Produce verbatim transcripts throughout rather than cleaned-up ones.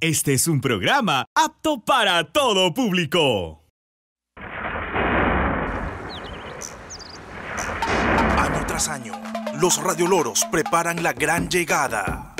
Este es un programa apto para todo público. Año tras año, los radioloros preparan la gran llegada.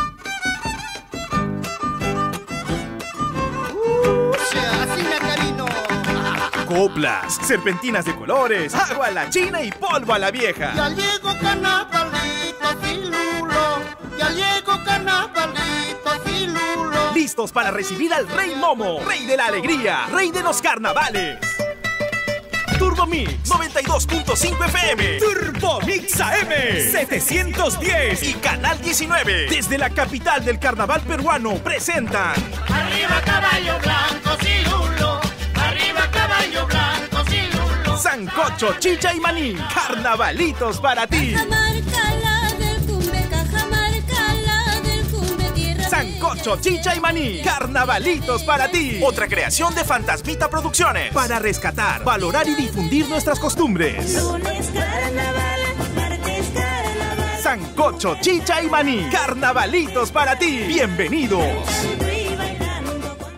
Coplas, serpentinas de colores, agua a la china y polvo a la vieja. Ya llego carnavalito filulo, ya llego carnavalito filulo. Listos para recibir al Rey Momo, Rey de la Alegría, Rey de los Carnavales. Turbo Mix noventa y dos punto cinco F M, Turbo Mix A M setecientos diez y Canal diecinueve. Desde la capital del carnaval peruano presentan Arriba caballo blanco cirulo, arriba caballo blanco cirulo. Sancocho, chicha y maní, carnavalitos para ti. Cajamarca, la del cumbe, Cajamarca, la del cumbe, tierra Sancocho, chicha y maní, carnavalitos para ti. Otra creación de Fantasmita Producciones para rescatar, valorar y difundir nuestras costumbres. Lunes carnaval, martes carnaval. Sancocho, chicha y maní, carnavalitos para ti. Bienvenidos. Estoy bailando con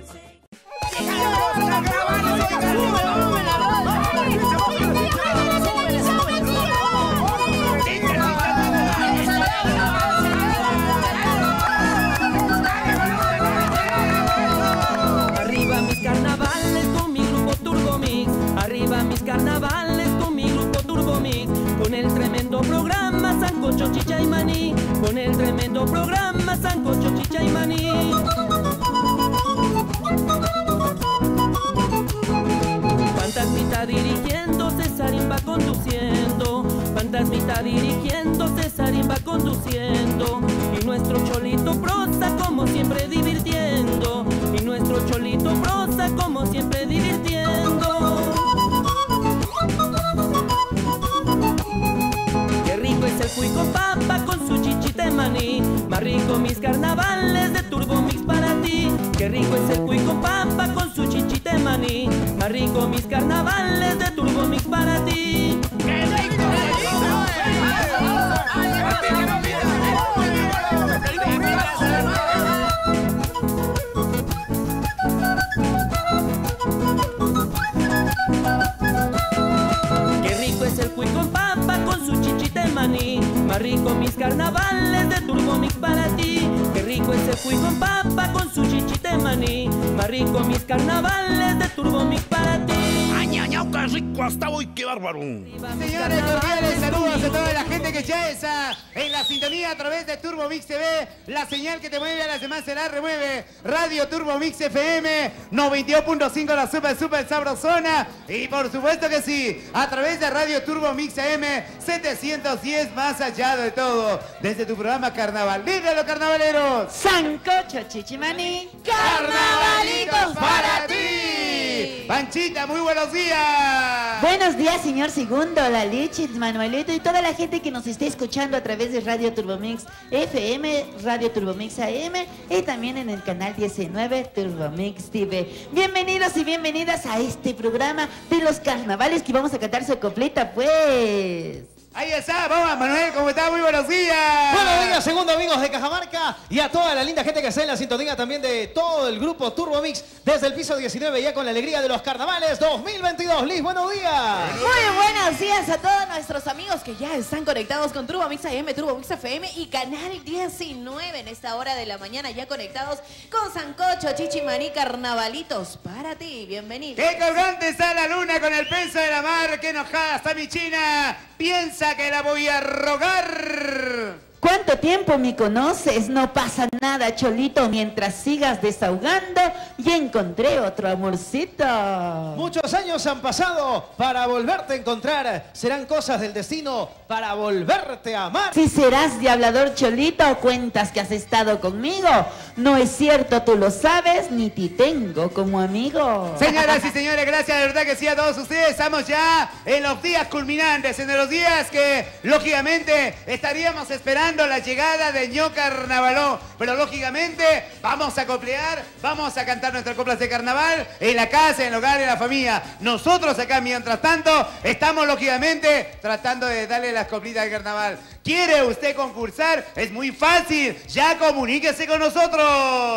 Arriba mis carnavales con mi grupo Turbo Mix. Arriba mis carnavales con mi grupo Turbo Mix. Con el tremendo programa Sancocho, chicha y maní. Con el tremendo programa Sancocho, chicha y maní. Fantasmita dirigiendo, Cesarín va conduciendo. Fantasmita dirigiendo, Cesarín va conduciendo. Y nuestro cholito prosa como siempre divirtiendo. Y nuestro cholito prosa como siempre divirtiendo. Qué rico es el cuy con papa con su chichita de maní. Más rico mis carnavales de Turbo Mix para ti. Qué rico es el cuy con papa con su chichita de maní. Más rico mis carnavales de Turbo Mix para ti. ¡Qué rico! Qué rico es el cuy con papa con su chichita de maní. Más rico mis carnavales de Turbo Mix para ti. Qué rico es el cuy con papa con su chichita de maní. Más rico mis carnavales de Turbo Mix para ti. ¡Añañau, qué rico hasta hoy, qué bárbaro! Señores, cordiales saludos a toda la gente que ya está en la sintonía a través de Turbo Mix T V. La señal que te mueve a las demás se la remueve. Radio Turbo Mix F M noventa y dos punto cinco, la super super sabrosona. Y por supuesto que sí, a través de Radio Turbo Mix A M setecientos diez, más allá de todo. Desde tu programa Carnaval. ¡Dígalo, carnavaleros! Sancocho, chichimaní, ¡Carnavalitos para ti! Panchita, muy buenos días. Buenos días, señor Segundo, la leche, Manuelito y toda la gente que nos esté escuchando a través de Radio Turbomix F M, Radio Turbomix A M y también en el canal diecinueve Turbomix T V. Bienvenidos y bienvenidas a este programa de los carnavales que vamos a cantar su completa, pues. Ahí está, vamos, Manuel, ¿cómo está? Muy buenos días. Buenos días, segundo amigos de Cajamarca y a toda la linda gente que está en la sintonía también de todo el grupo Turbo Mix desde el piso diecinueve, ya con la alegría de los carnavales dos mil veintidós. Liz, buenos días. Muy buenos días a todos nuestros amigos que ya están conectados con Turbo Mix A M, Turbo Mix F M y Canal diecinueve en esta hora de la mañana, ya conectados con Sancocho, Chichimaní, Carnavalitos para ti. Bienvenido. ¡Qué colgante está la luna con el peso de la mar! ¡Qué enojada está mi china! Piensa que la voy a rogar. ¿Cuánto tiempo me conoces? No pasa nada, Cholito, mientras sigas desahogando. Ya encontré otro amorcito. Muchos años han pasado para volverte a encontrar. Serán cosas del destino para volverte a amar. Si serás de hablador, Cholito, o cuentas que has estado conmigo. No es cierto, tú lo sabes, ni te tengo como amigo. Señoras y señores, gracias de verdad que sí a todos ustedes. Estamos ya en los días culminantes, en los días que, lógicamente, estaríamos esperando la llegada de Ño Carnavaló, pero lógicamente vamos a coplear, vamos a cantar nuestras coplas de carnaval en la casa, en el hogar, en la familia. Nosotros acá, mientras tanto, estamos lógicamente tratando de darle las coplitas de carnaval. ¿Quiere usted concursar? Es muy fácil, ya comuníquese con nosotros.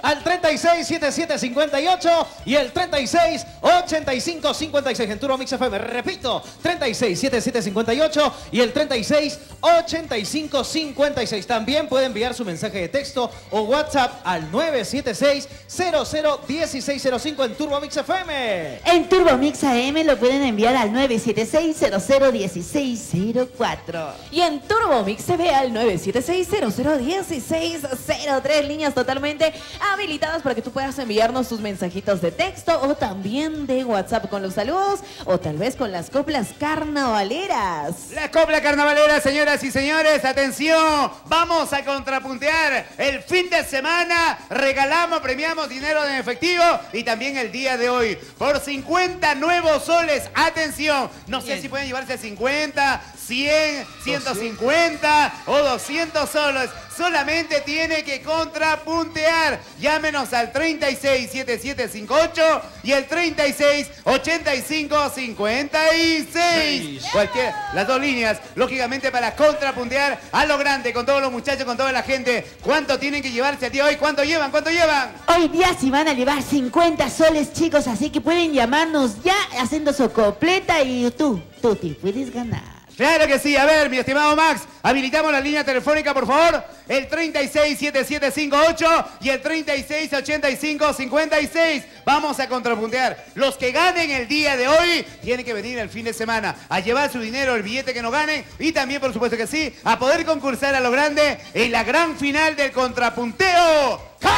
al treinta y seis, setenta y siete, cincuenta y ocho y el treinta y seis, ochenta y cinco, cincuenta y seis en Turbo Mix F M. Repito, treinta y seis, setenta y siete, cincuenta y ocho y el treinta y seis, ochenta y cinco, cincuenta y seis. También puede enviar su mensaje de texto o WhatsApp al nueve siete seis, cero cero, uno seis cero cinco en Turbo Mix F M. En Turbo Mix A M lo pueden enviar al nueve siete seis, cero cero, uno seis cero cuatro. Y en Turbo Mix T V al nueve siete seis, cero cero, uno seis cero tres. Líneas totalmente habilitadas para que tú puedas enviarnos tus mensajitos de texto o también de WhatsApp con los saludos o tal vez con las coplas carnavaleras. La copla carnavalera, señoras y señores, atención, vamos a contrapuntear el fin de semana, regalamos, premiamos dinero en efectivo y también el día de hoy por cincuenta nuevos soles. Atención, no sé si pueden llevarse cincuenta, cien, ciento cincuenta o doscientos soles. Solamente tiene que contrapuntear. Llámenos al treinta y seis, setenta y siete, cincuenta y ocho y el treinta y seis, ochenta y cinco, cincuenta y seis. Cualquier, las dos líneas, lógicamente para contrapuntear a lo grande, con todos los muchachos, con toda la gente. ¿Cuánto tienen que llevarse a ti hoy? ¿Cuánto llevan? ¿Cuánto llevan? Hoy día sí van a llevar cincuenta soles, chicos, así que pueden llamarnos ya haciendo su copleta y tú, tú te puedes ganar. Claro que sí. A ver, mi estimado Max, habilitamos la línea telefónica, por favor. El treinta y seis, setenta y siete, cincuenta y ocho y el treinta y seis, ochenta y cinco, cincuenta y seis. Vamos a contrapuntear. Los que ganen el día de hoy tienen que venir el fin de semana a llevar su dinero, el billete que no ganen y también, por supuesto que sí, a poder concursar a lo grande en la gran final del contrapunteo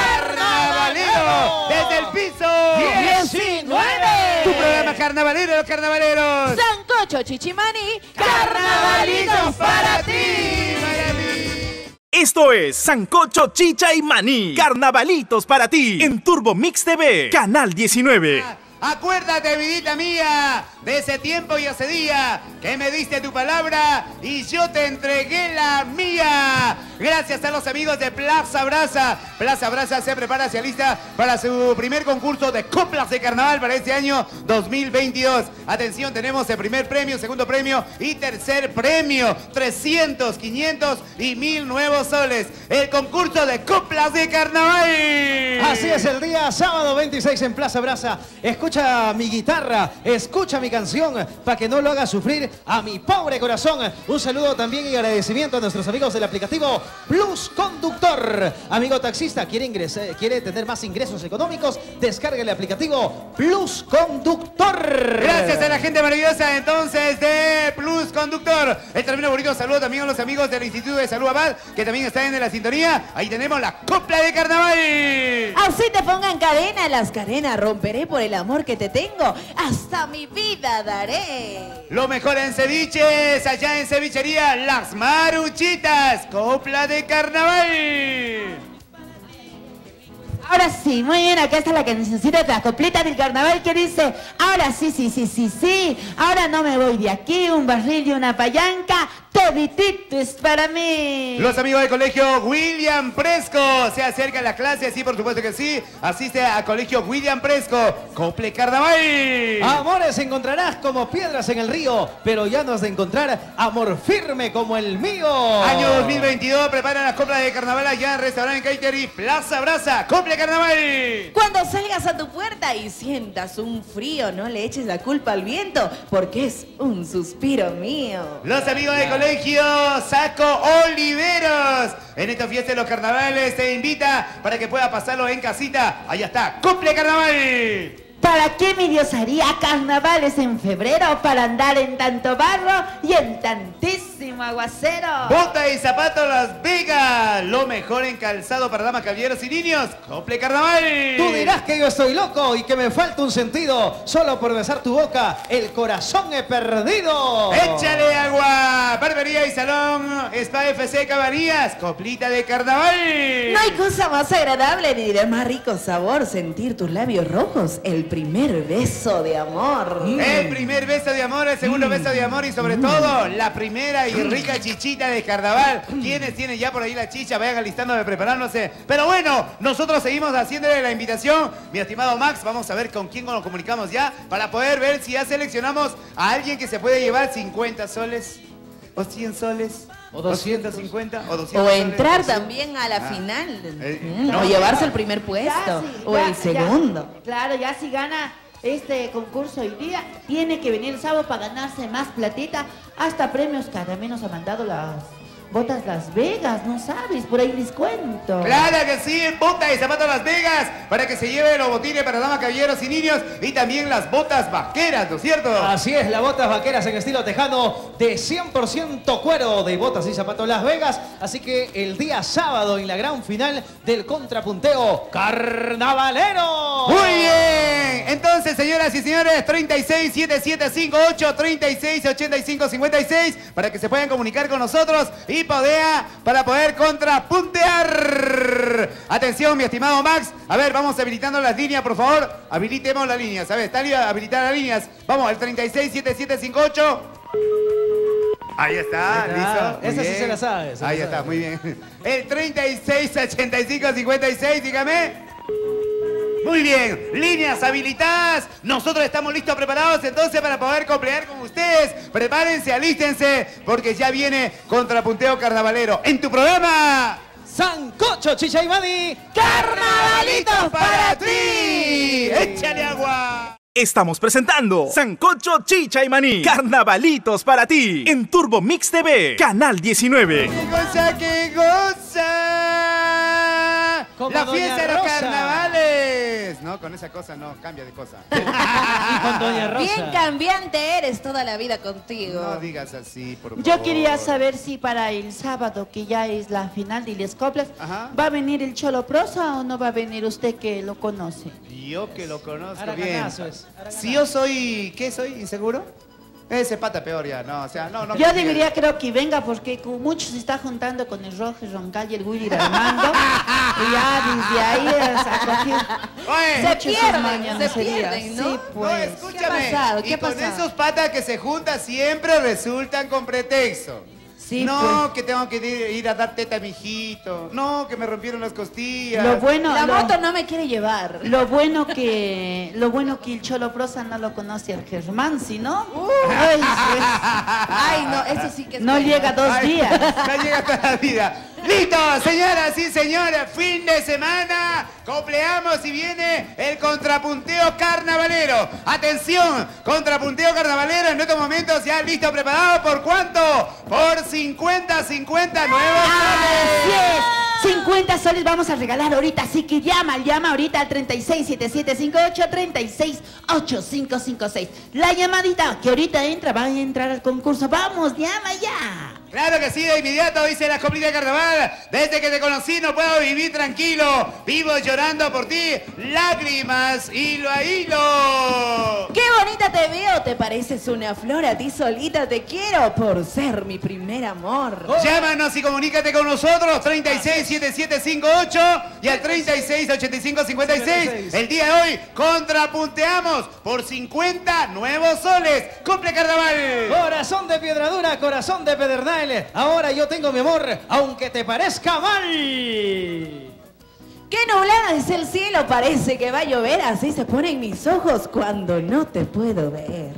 carnavalero desde el piso diecinueve. Tu programa carnavalero, los carnavaleros. Sancocho, Chichimani, carnavalitos para ti, para mí. Esto es Sancocho, Chicha y Maní. Carnavalitos para ti en Turbo Mix T V, Canal diecinueve. Acuérdate, vidita mía, de ese tiempo y ese día que me diste tu palabra y yo te entregué la mía. Gracias a los amigos de Plaza Brasa. Plaza Brasa se prepara, se alista para su primer concurso de coplas de carnaval para este año dos mil veintidós. Atención, tenemos el primer premio, segundo premio y tercer premio. trescientos, quinientos y mil nuevos soles. El concurso de coplas de carnaval. Así es, el día sábado veintiséis en Plaza Brasa. Escucha mi guitarra, escucha mi canción, para que no lo haga sufrir a mi pobre corazón. Un saludo también y agradecimiento a nuestros amigos del aplicativo Plus Conductor. Amigo taxista, ¿quiere, ingresar, quiere tener más ingresos económicos? Descarga el aplicativo Plus Conductor. Gracias a la gente maravillosa entonces de Plus Conductor. El término bonito saludo también a los amigos del Instituto de Salud Abad, que también están en la sintonía. Ahí tenemos la copla de carnaval. Así te pongan cadena, las cadenas romperé por el amor que te tengo, hasta mi vida daré. Lo mejor en ceviches, allá en cevichería Las Maruchitas, copla de carnaval. Ahora sí, muy bien, acá está la cancioncita de la copleta del carnaval que dice, ahora sí, sí, sí, sí, sí, ahora no me voy de aquí, un barril y una payanca, toditito es para mí. Los amigos del colegio William Presco, se acerca a la clase, sí, por supuesto que sí, asiste al colegio William Presco, cople carnaval. Amores encontrarás como piedras en el río, pero ya no has de encontrar amor firme como el mío. Año dos mil veintidós, preparan las coplas de carnaval allá en Restaurante Catering Plaza Brasa, cople carnaval. Cuando salgas a tu puerta y sientas un frío, no le eches la culpa al viento, porque es un suspiro mío. Los amigos del colegio Saco Oliveros, en esta fiesta de los carnavales te invita para que pueda pasarlo en casita. Allá está, cople carnaval. ¿Para qué mi Dios haría carnavales en febrero para andar en tanto barro y en tantísimo aguacero? Bota y zapato Las Vegas, lo mejor en calzado para damas, caballeros y niños, cople carnaval. Tú dirás que yo estoy loco y que me falta un sentido, solo por besar tu boca, el corazón he perdido. Échale agua, barbería y salón, Spa F C Cabañas, coplita de carnaval. No hay cosa más agradable ni de más rico sabor sentir tus labios rojos, el primer beso de amor. Mm. El primer beso de amor, el segundo mm. beso de amor y sobre mm. todo la primera y rica chichita de carnaval. ¿Quiénes tienen ya por ahí la chicha? Vayan alistando de preparándose. Pero bueno, nosotros seguimos haciéndole la invitación. Mi estimado Max, vamos a ver con quién nos comunicamos ya para poder ver si ya seleccionamos a alguien que se puede llevar cincuenta soles o cien soles O doscientos cincuenta o doscientos O entrar soles. también a la Ah. final. Eh, Mm, no, o llevarse ya. el primer puesto. Ya, sí, o ya, el ya. segundo. Claro, ya si gana este concurso hoy día, tiene que venir el sábado para ganarse más platita. Hasta premios cada menos ha mandado las botas Las Vegas, ¿no sabes? Por ahí les cuento. Claro que sí, bota y zapatos Las Vegas, para que se lleve los botines para damas, caballeros y niños, y también las botas vaqueras, ¿no es cierto? Así es, las botas vaqueras en estilo tejano de cien por ciento cuero de botas y zapatos Las Vegas. Así que el día sábado en la gran final del contrapunteo carnavalero. Muy bien, entonces señoras y señores, treinta y seis, setenta y siete cincuenta y ocho, treinta y seis, ochenta y cinco, cincuenta y seis, para que se puedan comunicar con nosotros y podea para poder contrapuntear. Atención, mi estimado Max, a ver, vamos habilitando las líneas, por favor, habilitemos las líneas, a ver, está habilitar las líneas, vamos, el treinta y seis, setenta y siete cincuenta y ocho. Ahí está, Ahí está. listo. muy Esa sí bien. se la sabe, se la Ahí sabe. está, muy bien. El treinta y seis, ochenta y cinco, cincuenta y seis, dígame. Muy bien, líneas habilitadas. Nosotros estamos listos, preparados entonces para poder completar con ustedes. Prepárense, alístense, porque ya viene Contrapunteo Carnavalero. En tu programa, Sancocho, Chicha y Madi. ¡Carnavalitos para ti! ¡Échale agua! Estamos presentando Sancocho, Chicha y Maní. Carnavalitos para ti. En Turbo Mix T V, Canal diecinueve. ¡Qué goza, qué goza! Como La Doña fiesta de los Rosa. carnavales. No, con esa cosa no, cambia de cosa. Y con Doña Rosa. Bien cambiante eres toda la vida contigo. No digas así, por favor. Yo quería saber si para el sábado, que ya es la final de Les Coplas, Ajá. ¿va a venir el Cholo Prosa o no va a venir usted que lo conoce? Yo que lo conozco Araganazo bien. es, araganazo. Si yo soy, ¿qué soy? ¿Inseguro? Ese pata peor ya, no, o sea, no, no. Yo confío. debería creo que venga porque como mucho se está juntando con el Roger Roncal y el Willy Armando. Y ya desde ahí es acogido. Oye, Se Muchos sus pierden, mañas, se sería. pierden, ¿no? Sí, no, pues. escúchame. ¿Qué ha pasado? ¿Qué y ha con pasado? esos patas que se juntan siempre resultan con pretexto. Sí, no, que tengo que ir, ir a dar teta a mi hijito. No, que me rompieron las costillas. Lo bueno, La lo, moto no me quiere llevar. lo bueno que lo bueno que el Cholo Prosa no lo conoce al Germán, ¿sí no? Ay, pues, Ay, no, eso sí que es no bueno. llega dos Ay, días. No llega toda la vida. Listo, señoras y señores, fin de semana, compleamos y viene el contrapunteo carnavalero. Atención, contrapunteo carnavalero en estos momentos ya listo, preparado. ¿Por cuánto? Por cincuenta, cincuenta nuevos Así soles. es. cincuenta soles vamos a regalar ahorita, así que llama, llama ahorita al treinta y seis, setenta y siete cincuenta y ocho, treinta y seis, ochenta y cinco cincuenta y seis. La llamadita que ahorita entra, va a entrar al concurso. Vamos, llama ya. Claro que sí, de inmediato, dice la coplita de carnaval. Desde que te conocí no puedo vivir tranquilo. Vivo llorando por ti, lágrimas, hilo a hilo. Qué bonita te veo, te pareces una flor, a ti solita te quiero por ser mi primer amor. Llámanos y comunícate con nosotros, treinta y seis, setenta y siete cincuenta y ocho y al treinta y seis, ochenta y cinco cincuenta y seis. El día de hoy contrapunteamos por cincuenta nuevos soles. ¡Cumple carnaval! Corazón de piedradura, corazón de pedernal. Ahora yo tengo mi amor, aunque te parezca mal. Qué nublado es el cielo, parece que va a llover, así se ponen mis ojos cuando no te puedo ver.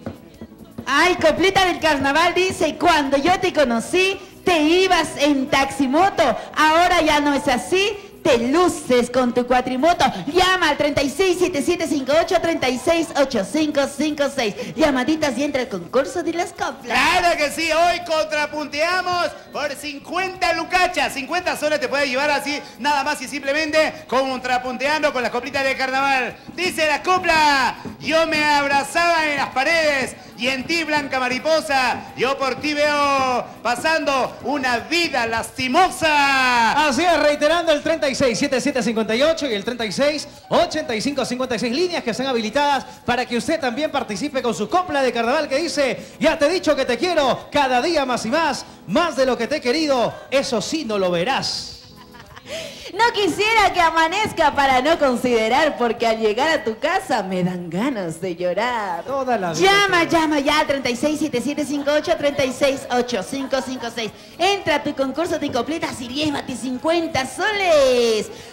Ay, coplita del carnaval dice, cuando yo te conocí, te ibas en taximoto. Ahora ya no es así, te luces con tu cuatrimoto. Llama al treinta y seis, setenta y siete cincuenta y ocho, treinta y seis, ochenta y cinco cincuenta y seis. Llamaditas y entra al concurso de las coplas. Claro que sí, hoy contrapunteamos por cincuenta lucachas. cincuenta soles te puede llevar así, nada más y simplemente contrapunteando con las coplitas de carnaval. Dice la copla, yo me abrazaba en las paredes y en ti, blanca mariposa, yo por ti veo pasando una vida lastimosa. Así es, reiterando el treinta y seis, setenta y siete cincuenta y ocho y el treinta y seis, ochenta y cinco cincuenta y seis, líneas que están habilitadas para que usted también participe con su copla de carnaval que dice, ya te he dicho que te quiero, cada día más y más, más de lo que te he querido, eso sí no lo verás. No quisiera que amanezca para no considerar, porque al llegar a tu casa me dan ganas de llorar. Toda la vida. Llama, llama ya al treinta y seis, setenta y siete cincuenta y ocho, treinta y seis, ochenta y cinco cincuenta y seis. Entra a tu concurso de coplitas y llévate cincuenta soles.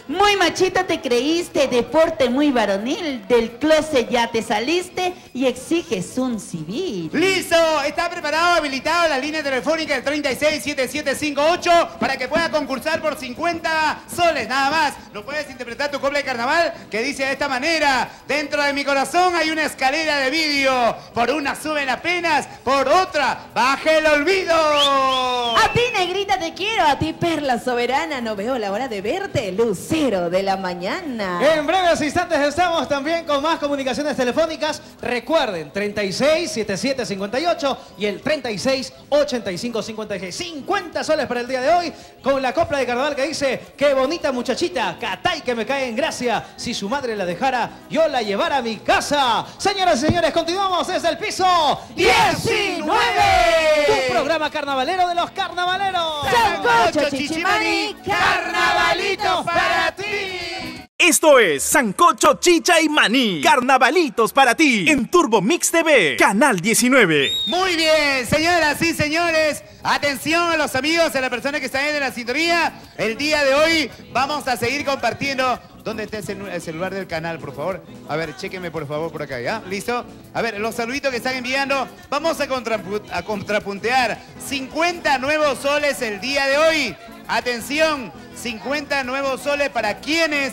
Muy machito te creíste, deporte muy varonil, del closet ya te saliste y exiges un civil. ¡Listo! Está preparado, habilitado la línea telefónica del treinta y seis, setenta y siete cincuenta y ocho para que pueda concursar por cincuenta soles, nada más. ¿No puedes interpretar tu copla de carnaval? Que dice de esta manera: dentro de mi corazón hay una escalera de vidrio, por una suben apenas, por otra baja el olvido. A ti, negrita, te quiero, a ti, perla soberana, no veo la hora de verte, lucero de la mañana. En breves instantes estamos también con más comunicaciones telefónicas. Recuerden, treinta y seis, setenta y siete cincuenta y ocho y el treinta y seis, ochenta y cinco cincuenta y seis. cincuenta soles para el día de hoy con la copla de carnaval que dice: qué bonita muchachita, catay que me cae en gracia. Si su madre la dejara, yo la llevara a mi casa. Señoras y señores, continuamos desde el piso diecinueve. Tu programa carnavalero de los carnavaleros. Sancocho, Chichimani, carnavalitos para ti. Esto es Sancocho, Chicha y Maní. Carnavalitos para ti. En Turbo Mix T V, Canal diecinueve. Muy bien, señoras y señores. Atención a los amigos, a las personas que están en la sintonía. El día de hoy vamos a seguir compartiendo. ¿Dónde está el, celu el celular del canal, por favor? A ver, chéquenme por favor por acá, ¿ya? ¿Listo? A ver, los saluditos que están enviando. Vamos a, contrapu a contrapuntear cincuenta nuevos soles el día de hoy. Atención, cincuenta nuevos soles para quienes,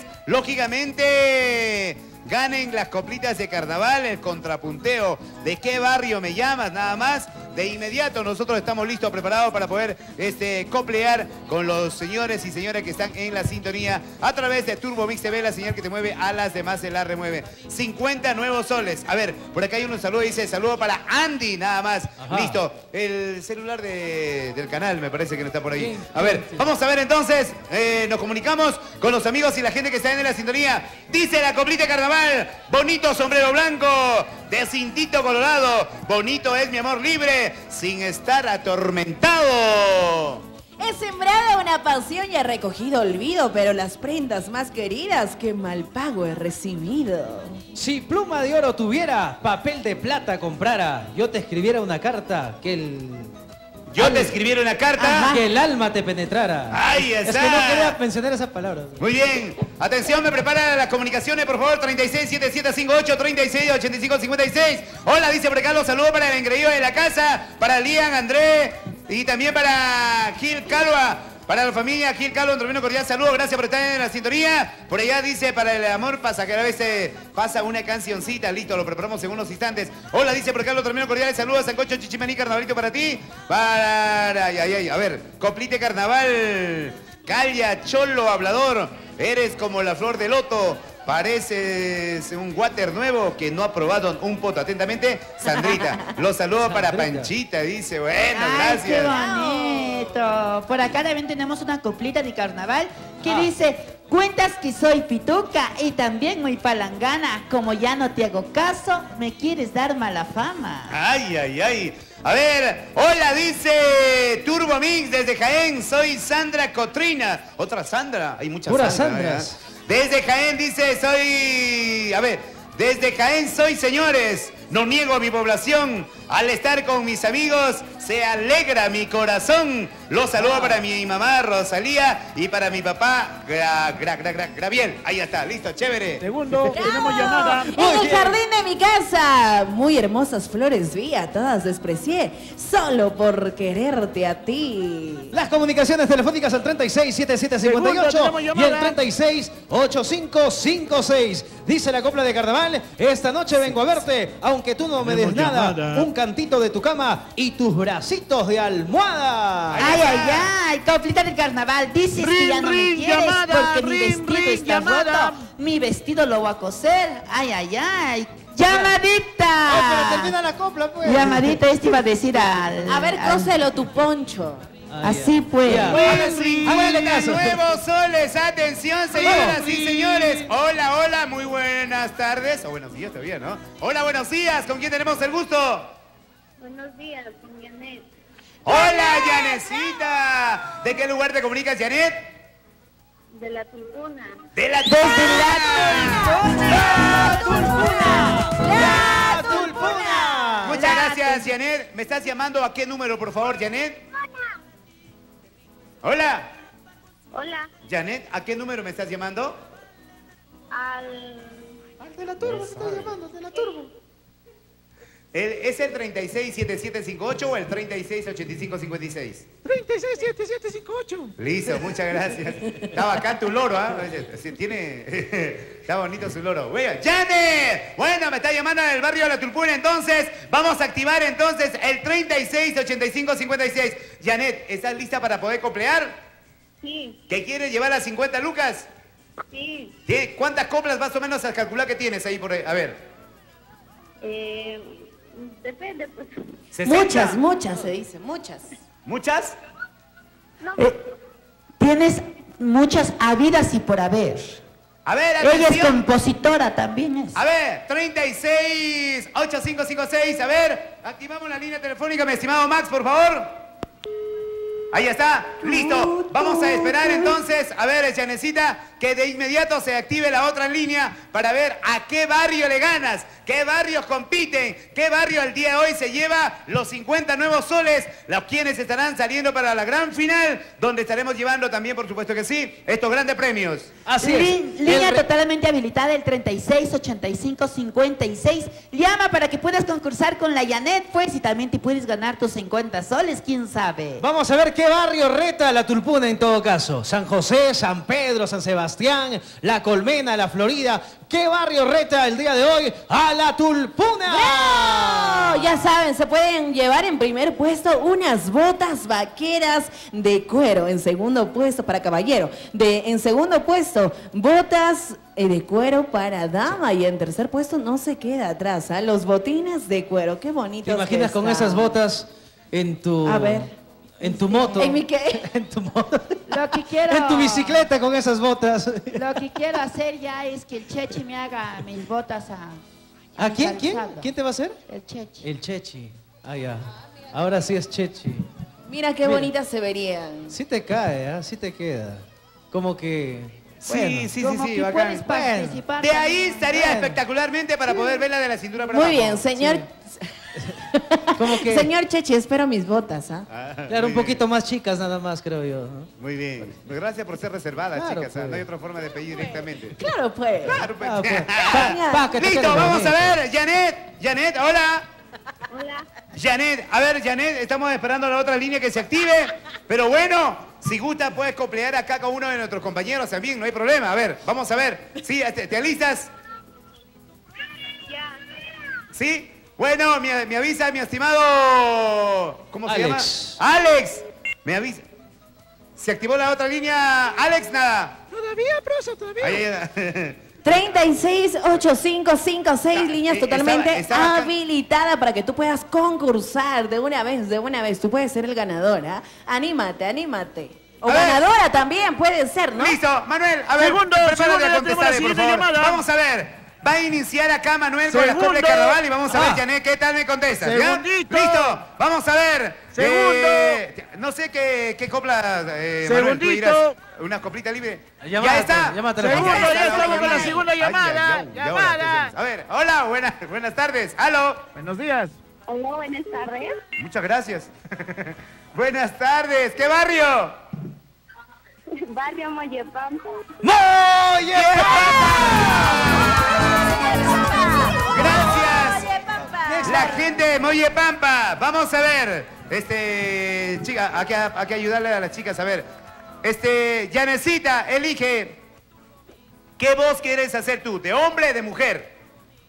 lógicamente, ganen las coplitas de carnaval, el contrapunteo. ¿De qué barrio me llamas? Nada más. De inmediato nosotros estamos listos, preparados para poder este, coplear con los señores y señoras que están en la sintonía a través de Turbo Mix T V, la señal que te mueve, a las demás se la remueve. cincuenta nuevos soles. A ver, por acá hay un saludo, dice saludo para Andy, nada más. Ajá. Listo. El celular de, del canal me parece que no está por ahí. A ver, vamos a ver entonces, eh, nos comunicamos con los amigos y la gente que está en la sintonía. Dice la coplita de carnaval: bonito sombrero blanco, de cintito colorado, bonito es mi amor libre, sin estar atormentado. He sembrado una pasión y he recogido olvido, pero las prendas más queridas que mal pago he recibido. Si pluma de oro tuviera, papel de plata comprara, yo te escribiera una carta que el... Yo te escribiera una carta. Ajá. Que el alma te penetrara. Ahí está. Es que no quería mencionar esas palabras. Muy bien. Atención, me prepara las comunicaciones, por favor. treinta y seis, setenta y siete cincuenta y ocho, treinta y seis, ochenta y cinco cincuenta y seis. Hola, dice por acá, los saludos para el engreído de la casa, para Lian, André y también para Gil Calva. Para la familia Gil Calvo, un tremendo cordial saludo, gracias por estar en la sintonía. Por allá dice, para el amor pasa, que a veces pasa una cancioncita, listo, lo preparamos en unos instantes. Hola, dice por acá, otro tremendo cordial saludo, Sancocho, Chichimaní, carnavalito para ti. Para, ay, ay, ay, a ver, coplite carnaval, calla, cholo, hablador, eres como la flor de loto. Pareces un water nuevo que no ha probado un poto. Atentamente, Sandrita. Los saludos para Panchita, dice. Bueno, Ay, gracias. qué bonito. Por acá también tenemos una coplita de carnaval que Ah. dice: cuentas que soy pituca y también muy palangana. Como ya no te hago caso, me quieres dar mala fama. Ay, ay, ay. A ver, hola, dice Turbo Mix desde Jaén. Soy Sandra Cotrina. Otra Sandra. Hay muchas Puras Sandras. Sandras. Desde Jaén dice, soy... A ver, desde Jaén soy, señores. No niego a mi población. Al estar con mis amigos, se alegra mi corazón. Los saludo para mi mamá Rosalía y para mi papá Gra, Gra, Gra, Gra, Graviel. Ahí está, listo, chévere. Segundo, tenemos llamada. En el jardín de mi casa, muy hermosas flores vi, a todas desprecié, solo por quererte a ti. Las comunicaciones telefónicas al treinta y seis, setenta y siete cincuenta y ocho Segundo, tenemos y el llamada. treinta y seis, ochenta y cinco cincuenta y seis. Dice la copla de carnaval: esta noche vengo a verte, aunque tú no me des Tenemos nada. llamada. Un cantito de tu cama y tus bracitos de almohada. Ay, ay, ay, coplita del carnaval. Dices que ya no me rin, quieres llamada, porque mi rin, vestido rin, está llamada. roto. Mi vestido lo voy a coser. Ay, ay, ay. Ay, pero ¡Llamadita! termina la copla, pues. Llamadita, este iba a decir al... A ver, al- cóselo tu poncho. Ah, Así ya. pues. Ya. Bueno, sí, Háganle caso. nuevos soles, atención, señoras y señores. Hola, hola, muy buenas tardes. O buenos días todavía, ¿no? Hola, buenos días. ¿Con quién tenemos el gusto? Buenos días, con Janet. Hola, Yanecita. ¿De qué lugar te comunicas, Janet? De la Tulpuna. De la Desde la Tulpuna. ¡La Tulpuna! Muchas La gracias, Janet. ¿Me estás llamando a qué número, por favor, Janet? Hola. Hola. Janet, ¿a qué número me estás llamando? Al... Al de la turbo, se está llamando, de la turbo. ¿El- ¿Es el treinta y seis setenta y siete cincuenta y ocho o el treinta y seis ochenta y cinco cincuenta y seis? treinta y seis setenta y siete cincuenta y ocho. Listo, muchas gracias. Estaba acá tu loro, ¿ah? Sí, tiene... Está bonito su loro. Oiga, ¡Janet! Bueno, me está llamando del barrio de La Tulpuna, entonces vamos a activar entonces el treinta y seis ochenta y cinco cincuenta y seis. Janet, ¿estás lista para poder complear? Sí, ¿Qué quieres llevar a cincuenta lucas? sí. ¿Qué? ¿Cuántas coplas más o menos a calcular que tienes ahí por ahí? A ver. Eh, depende, pues. ¿sesenta? Muchas, muchas se dice, muchas. ¿Muchas? No, Eh, tienes muchas habidas y por haber. A ver, Ella es atención. compositora también es. A ver, treinta y seis ochenta y cinco cincuenta y seis. A ver, activamos la línea telefónica, mi estimado Max, por favor. Ahí está, listo. Vamos a esperar entonces, a ver, Janecita, que de inmediato se active la otra línea para ver a qué barrio le ganas, qué barrios compiten, qué barrio el día de hoy se lleva los cincuenta nuevos soles, los quienes estarán saliendo para la gran final, donde estaremos llevando también, por supuesto que sí, estos grandes premios. Así Lin- es. Línea El re- totalmente habilitada, el treinta y seis ochenta y cinco cincuenta y seis. Llama para que puedas concursar con la Janet, pues, y también te puedes ganar tus cincuenta soles, quién sabe. Vamos a ver qué barrio reta a La Tulpuna en todo caso. San José, San Pedro, San Sebastián, La Colmena, La Florida. ¿Qué barrio reta el día de hoy a La Tulpuna? ¡Bravo! Ya saben, se pueden llevar en primer puesto unas botas vaqueras de cuero. En segundo puesto, para caballero. De, en segundo puesto, botas eh, de cuero para dama. Y en tercer puesto no se queda atrás, ¿ah? Los botines de cuero. Qué bonitos. ¿Te imaginas que con están. esas botas en tu... A ver. En tu moto. ¿En mi qué? En tu moto. Lo que quiero, En tu bicicleta con esas botas. lo que quiero hacer ya es que el Chechi me haga mis botas a... ¿A quién? ¿Quién? calzado. ¿Quién te va a hacer? El Chechi. El Chechi. Ah, ya. Ahora sí es Chechi. Mira qué Mira. bonitas se verían. Sí te cae, ¿ah? Sí te queda. Como que... Sí, bueno. sí, sí, Como sí, que bacán. puedes participar De ahí también. estaría Bueno. espectacularmente para poder verla de la cintura para Muy abajo. bien, señor. Como que... Señor Chechi, espero mis botas, ¿ah? Ah, Claro, muy un poquito más chicas nada más, creo yo. ¿no? bien, Muy bien. Pues gracias por ser reservada, Claro, chicas. ¿ah? pues. No hay otra forma de pedir directamente. Claro, pues. Claro, pues. Ah, pues. Pa- pa, que te Listo, quede vamos a bonito. ver. Janet, Janet, hola. hola. Janet, a ver, Janet, estamos esperando la otra línea que se active. Pero bueno, si gusta, puedes coplear acá con uno de nuestros compañeros también, no hay problema. A ver, vamos a ver. ¿Sí? ¿Te, te alistas? Ya. ¿Sí? Bueno, me, me avisa mi estimado... ¿Cómo se Alex. llama? Alex. Me avisa. ¿Se activó la otra línea? Alex, nada. Todavía, profe, todavía. Ahí, ahí. treinta y seis ochenta y cinco cincuenta y seis Está- líneas eh, totalmente estaba- estaba acá. habilitada para que tú puedas concursar de una vez, de una vez. Tú puedes ser el ganador, ¿ah? Anímate, anímate. O A ver. ganadora también puede ser, ¿no? Listo, Manuel, a ver, Segundo, prepárate segundo, a ya tenemos contestar, la por siguiente favor. llamada. Vamos a ver. Va a iniciar acá Manuel con la Segundo. copla de carnaval y vamos a ver, Ah. Janet, ¿qué tal me contestas? ¿Ya? Segundito. Listo, vamos a ver. Segundo. Eh, no sé qué, qué copla, eh, Manuel, tú Segundito. dirás. Una coplita libre. Llamada, ya está. llamada Segundo, telefónica. ya estamos con la Ay, segunda ay, llamada. ay, ay, ahora, ¿qué Llamada. hacemos? A ver, hola, buenas, buenas tardes. Aló. Buenos días. Hola, buenas tardes. Muchas gracias. Buenas tardes. ¿Qué barrio? Barrio Mollepampa. ¡Moye Gracias. La gente de Molle Pampa. Vamos a ver. Este, chica, hay que, hay que ayudarle a las chicas a ver. Este, Janecita, elige. ¿Qué voz quieres hacer tú? ¿De hombre o de mujer?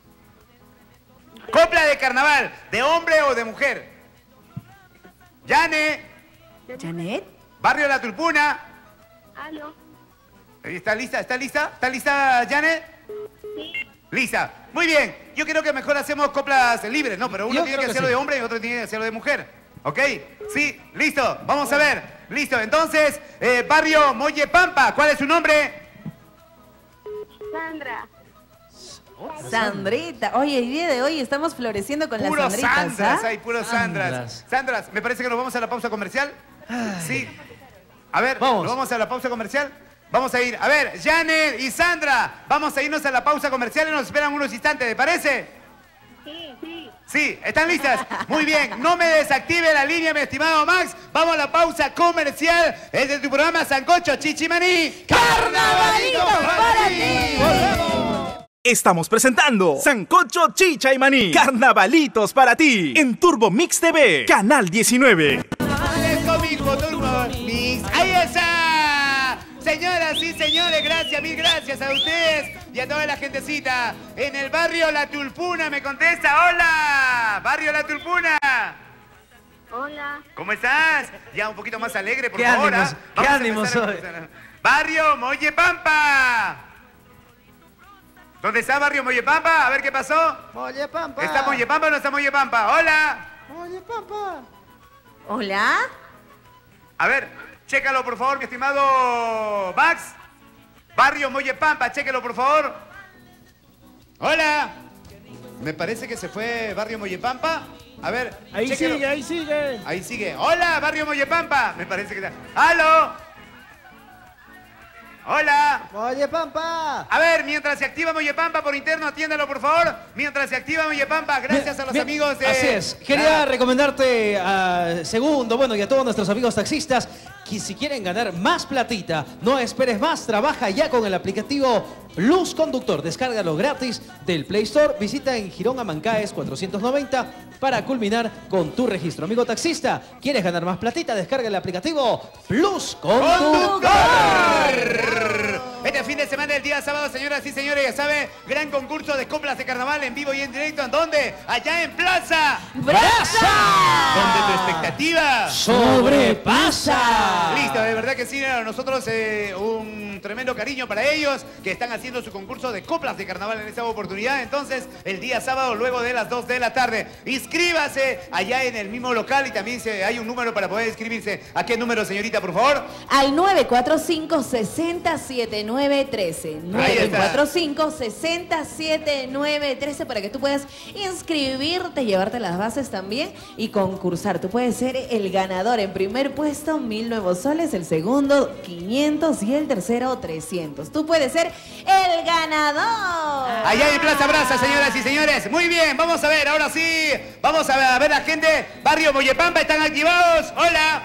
Copla de carnaval. ¿De hombre o de mujer? Yane. Janet. Barrio La Tulpuna. Aló. ¿Está lista? ¿Está lista? ¿Está lista, Janet? Sí. Lisa. Muy bien. Yo creo que mejor hacemos coplas libres, ¿no? Pero uno Yo tiene creo que que hacerlo sí. de hombre y otro tiene que hacerlo de mujer. ¿Ok? Sí, listo. Vamos a ver. Listo. Entonces, eh, barrio Molle Pampa. ¿Cuál es su nombre? Sandra. Sandrita. Oye, el día de hoy estamos floreciendo con Puro las Sandritas, Sandras, ¿ah? hay puro Sandras. Sandras. Sandras, me parece que nos vamos a la pausa comercial. Sí. A ver, Vamos. ¿nos vamos a la pausa comercial? Vamos a ir. A ver, Janet y Sandra, vamos a irnos a la pausa comercial y nos esperan unos instantes, ¿te parece? Sí, sí. Sí, ¿están listas? Muy bien, no me desactive la línea, mi estimado Max. Vamos a la pausa comercial. Es de tu programa Sancocho, Chichimaní. ¡Carnavalito para ti! ¡Volvemos! Estamos presentando Sancocho, Chicha y Maní. Carnavalitos para ti. En Turbo Mix T V, Canal diecinueve. Conmigo, Turbo Mix. ¡Ahí está! Señoras y señores, gracias, mil gracias a ustedes y a toda la gentecita. En el barrio La Tulpuna me contesta. ¡Hola! Barrio La Tulpuna. Hola. ¿Cómo estás? Ya un poquito más alegre, por ¿Qué favor. ánimos? ¿ah? ¿Qué Vamos a ánimos empezar a hoy? empezar. Barrio Mollepampa. ¿Dónde está Barrio Mollepampa? A ver qué pasó. Mollepampa. ¿Está Mollepampa o no está Mollepampa? ¡Hola! Mollepampa. ¿Hola? A ver, chécalo por favor, mi estimado Max. Barrio Mollepampa, chéquelo por favor. Hola. Me parece que se fue Barrio Mollepampa. A ver, Ahí chéquelo. sigue, ahí sigue. Ahí sigue. Hola, Barrio Mollepampa. Me parece que está. ¡Aló! Hola. Mollepampa. A ver, mientras se activa Mollepampa por interno, atiéndalo por favor. Mientras se activa Mollepampa, gracias a los Bien, amigos de... Así es. Quería Ah, recomendarte a Segundo, bueno, y a todos nuestros amigos taxistas, que si quieren ganar más platita, no esperes más, trabaja ya con el aplicativo Luz Conductor. Descárgalo gratis del Play Store. Visita en Girón Amancaes cuatrocientos noventa para culminar con tu registro. Amigo taxista, ¿quieres ganar más platita? Descarga el aplicativo Plus Conductor. Este fin de semana, el día sábado, señoras y señores, ya saben, gran concurso de coplas de carnaval en vivo y en directo. ¿En dónde? Allá en Plaza ¡Brasa! Donde tu expectativa ¡Sobrepasa! Listo, de verdad que sí, nosotros eh, un tremendo cariño para ellos que están haciendo su concurso de coplas de carnaval en esta oportunidad. Entonces, el día sábado, luego de las dos de la tarde, inscríbase allá en el mismo local y también se, hay un número para poder inscribirse. ¿A qué número, señorita, por favor? Al nueve cuatro cinco, seis cero siete nueve uno tres. nueve cuatro cinco, seis cero siete nueve uno tres para que tú puedas inscribirte, llevarte las bases también y concursar. Tú puedes ser el ganador. En primer puesto, mil nuevos soles. El segundo, quinientos. Y el tercero, trescientos. Tú puedes ser el ganador. Allá en Plaza Brasa, señoras y señores. Muy bien, vamos a ver, ahora sí. Vamos a ver a ver la gente. Barrio Mollepampa, ¿están activados? Hola.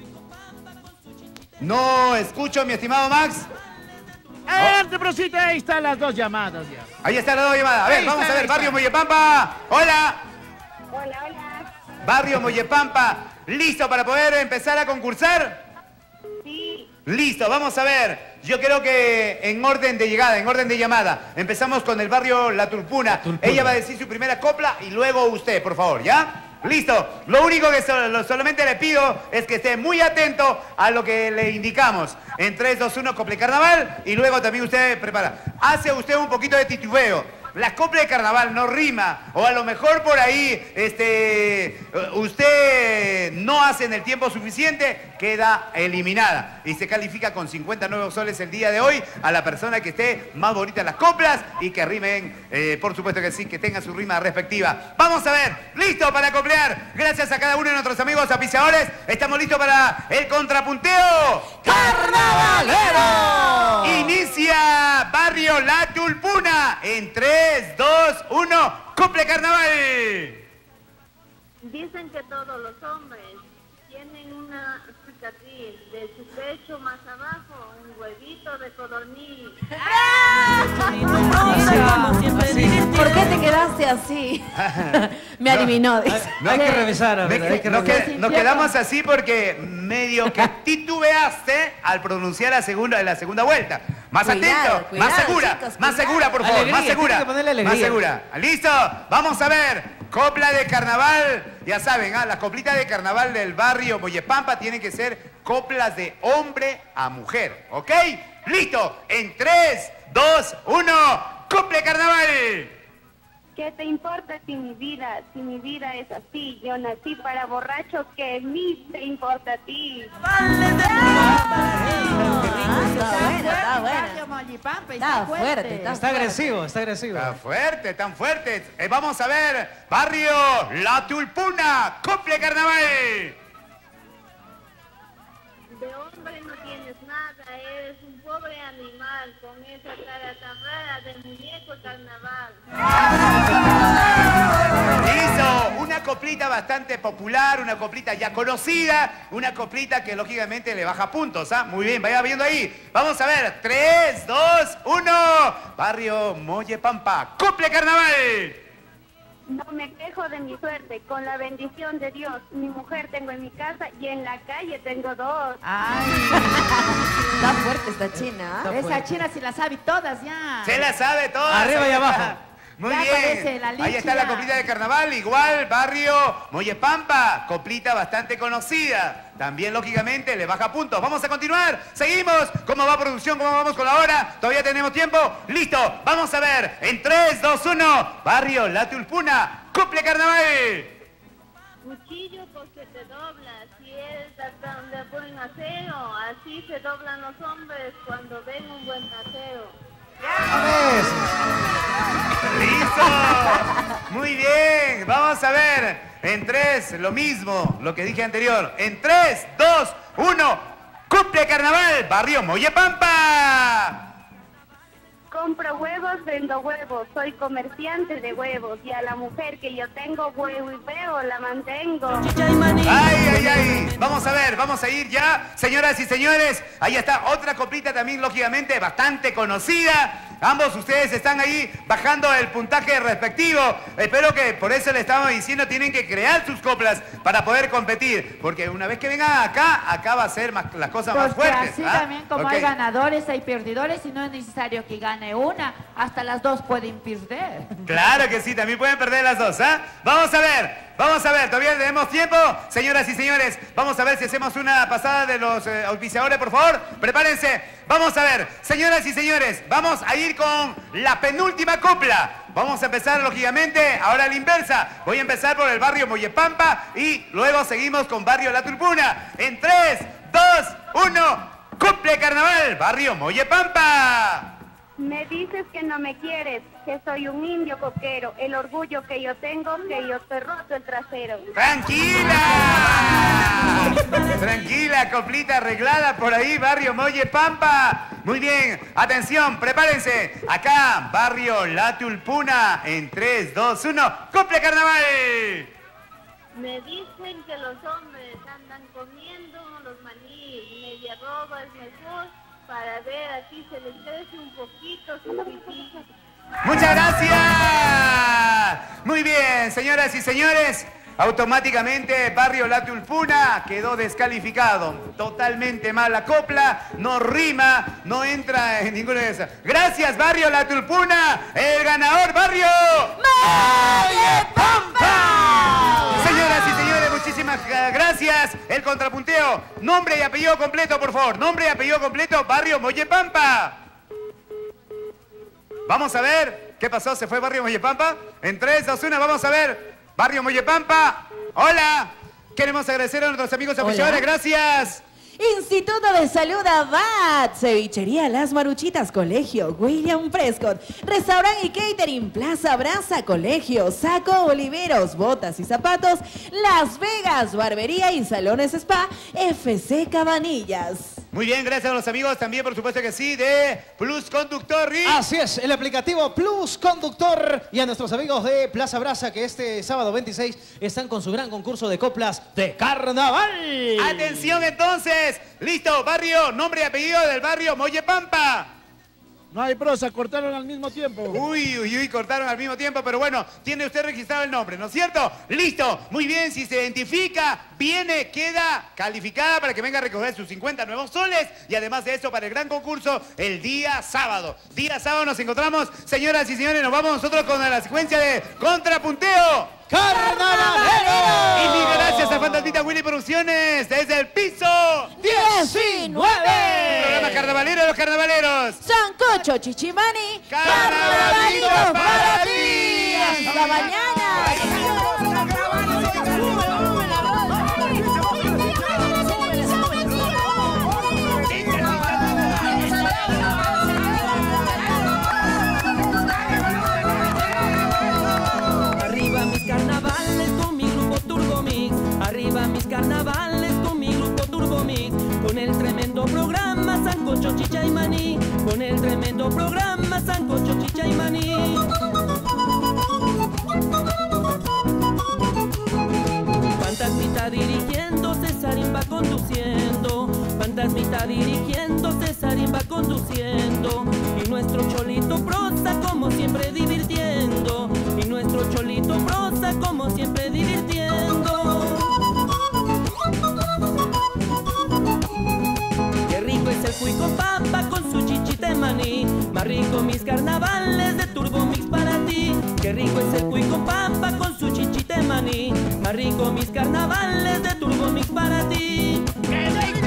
No escucho, mi estimado Max. Adelante, prosita, ahí están las dos llamadas ya. Ahí está la dos llamada. A ver, Ahí vamos está, a ver, ahí Barrio está. Mollepampa. Hola. Hola, hola. Barrio Mollepampa. ¿Listo para poder empezar a concursar? Sí. Listo, vamos a ver. Yo creo que en orden de llegada, en orden de llamada, empezamos con el barrio La Tulpuna. Ella va a decir su primera copla y luego usted, por favor, ¿ya? Listo. Lo único que so- lo- solamente le pido es que esté muy atento a lo que le indicamos. En tres, dos, uno, copla de carnaval y luego también usted prepara. Hace usted un poquito de titubeo. La copla de carnaval no rima, o a lo mejor por ahí este, usted no hace en el tiempo suficiente, queda eliminada y se califica con cincuenta nuevos soles el día de hoy a la persona que esté más bonita en las coplas y que rimen, eh, por supuesto que sí, que tenga su rima respectiva. Vamos a ver, listo para coplear. Gracias a cada uno de nuestros amigos apiciadores, estamos listos para el contrapunteo. ¡Carnavalero! Inicia Barrio La Tulpuna en tres, dos, uno, cumple carnaval. Dicen que todos los hombres tienen una cicatriz de su pecho más abajo, un huevito de codorniz. ¿Por qué te quedaste así? Me adivinó. dice. No, Hay que revisar, a me- ver, hay que nos, revisar. qued- nos quedamos así porque medio que titubeaste al pronunciar la segunda, la segunda vuelta. Más Cuidado, atento, cuidado, más segura, chicos, más cuidado. segura, por favor, Alegría, más segura. tiene que ponerle alegría. Más segura. ¿Listo? Vamos a ver. Copla de carnaval. Ya saben, ¿ah? Las coplitas de carnaval del barrio Mollepampa tienen que ser coplas de hombre a mujer. ¿Ok? ¡Listo! En tres, dos, uno, copla de carnaval. ¿Qué te importa si mi vida, si mi vida es así? Yo nací para borrachos, ¿qué mí te importa a ti? Está bueno, está bueno. Está fuerte, está Está agresivo, está agresivo. Tan fuerte, tan fuerte. Eh, vamos a ver, barrio La Tulpuna, copla de carnaval. De hombre no tienes nada, eres un pobre animal con esa cara tan rara de muñeco carnaval. Listo. coplita bastante popular, una coplita ya conocida, una coplita que lógicamente le baja puntos, ¿ah? Muy bien, vaya viendo ahí. Vamos a ver, tres, dos, uno. Barrio Mollepampa, copla carnaval. No me quejo de mi suerte, con la bendición de Dios. Mi mujer tengo en mi casa y en la calle tengo dos. Ay, está fuerte esta china. ¿eh? Esa china se la sabe todas ya. Se la sabe todas. Arriba y abajo. Muy Ya bien. aparece la Ahí está la lichia. coplita de carnaval, igual, barrio Mollepampa, coplita bastante conocida. También, lógicamente, le baja puntos. Vamos a continuar. Seguimos. ¿Cómo va producción? ¿Cómo vamos con la hora? ¿Todavía tenemos tiempo? ¡Listo! Vamos a ver. En tres, dos, uno. Barrio La Tulpuna, copla carnaval. Cuchillo porque te doblas, si eres hasta donde buen aseo, así se doblan los hombres cuando ven un buen aseo. ¡Listo! Muy bien. Vamos a ver. En tres, lo mismo, lo que dije anterior. En tres, dos, uno. Copla carnaval, barrio Mollepampa. Compro huevos, vendo huevos, soy comerciante de huevos y a la mujer que yo tengo huevo y veo la mantengo. ¡Ay, ay, ay! Vamos a ver, vamos a ir ya. Señoras y señores, ahí está otra coplita también, lógicamente, bastante conocida. Ambos ustedes están ahí bajando el puntaje respectivo. Espero que, por eso le estamos diciendo, tienen que crear sus coplas para poder competir. Porque una vez que vengan acá, acá va a ser más, las cosas más Porque fuertes. así ¿ah? también como Ok. hay ganadores, hay perdedores y no es necesario que gane una, hasta las dos pueden perder. Claro que sí, también pueden perder las dos, ¿ah? Vamos a ver, vamos a ver, todavía tenemos tiempo. Señoras y señores, vamos a ver si hacemos una pasada de los eh, auspiciadores, por favor. Prepárense. Vamos a ver, señoras y señores, vamos a ir con la penúltima copla. Vamos a empezar, lógicamente, ahora a la inversa. Voy a empezar por el barrio Mollepampa y luego seguimos con barrio La Tulpuna. En tres, dos, uno, copla de carnaval, barrio Mollepampa. Me dices que no me quieres, que soy un indio coquero, el orgullo que yo tengo, que yo te roto el trasero. ¡Tranquila! Tranquila, coplita arreglada por ahí, barrio Mollepampa. Muy bien, atención, prepárense. Acá, barrio La Tulpuna, en tres, dos, uno, copla carnaval. Me dicen que los hombres andan comiendo los maní, media roba es mejor, para ver así se les crece un poquito su pipí. ¡Muchas gracias! Muy bien, señoras y señores. Automáticamente Barrio La Tulpuna quedó descalificado. Totalmente mala copla, no rima, no entra en ninguna de esas. Gracias, Barrio La Tulpuna. El ganador, Barrio Mollepampa. Señoras y señores, muchísimas gracias. El contrapunteo. Nombre y apellido completo, por favor. Nombre y apellido completo, Barrio Mollepampa. Vamos a ver qué pasó. ¿Se fue Barrio Mollepampa? En tres, dos, uno, vamos a ver. Barrio Mollepampa, hola. Queremos agradecer a nuestros amigos auspiciadores, gracias. Instituto de Salud Abad, Cevichería Las Maruchitas, Colegio William Prescott, Restaurante y Catering, Plaza Brasa, Colegio Saco Oliveros, Botas y Zapatos, Las Vegas, Barbería y Salones Spa, F C Cabanillas. Muy bien, gracias a los amigos también, por supuesto que sí, de Plus Conductor. Y... Así es, el aplicativo Plus Conductor y a nuestros amigos de Plaza Brasa que este sábado veintiséis están con su gran concurso de coplas de carnaval. Atención entonces, listo, barrio, nombre y apellido del barrio Mollepampa. No hay prosa, cortaron al mismo tiempo. Uy, uy, uy, cortaron al mismo tiempo, pero bueno, tiene usted registrado el nombre, ¿no es cierto? Listo, muy bien, si se identifica, viene, queda calificada para que venga a recoger sus cincuenta nuevos soles y además de eso para el gran concurso el día sábado. Día sábado nos encontramos, señoras y señores, nos vamos nosotros con la secuencia de contrapunteo. ¡Carnavalero! Y mil gracias a Fantasmita Willy Producciones desde el piso diecinueve. Programa Carnavalero de los Carnavaleros. Sancocho Chichimani, Carnavalitos para ti. Hasta mañana. Arriba mis carnavales con mi grupo Turbo Mix. Arriba mis carnavales con mi grupo Turbo Mix. Con el tremendo programa Sancocho, Chicha y Maní. Con el tremendo programa Sancocho, Chicha y Maní. Qué rico es el cuy con papa con su chichita de maní. Más rico mis carnavales de Turbo Mix para ti. ¡Qué rico!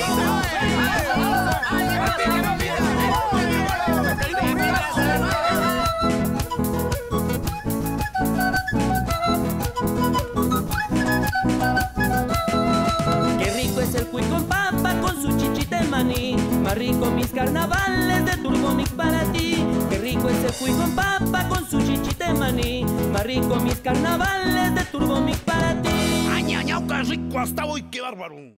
Qué rico es el cuy con papa con su chichita de maní. Más rico mis carnavales de Turbo Mix para ti. Qué rico es el cuy con papa con su chichita de maní. Más rico mis carnavales de Turbo Mix para ti. ¡Ay, ay, ay, qué rico! Hasta hoy, qué bárbaro.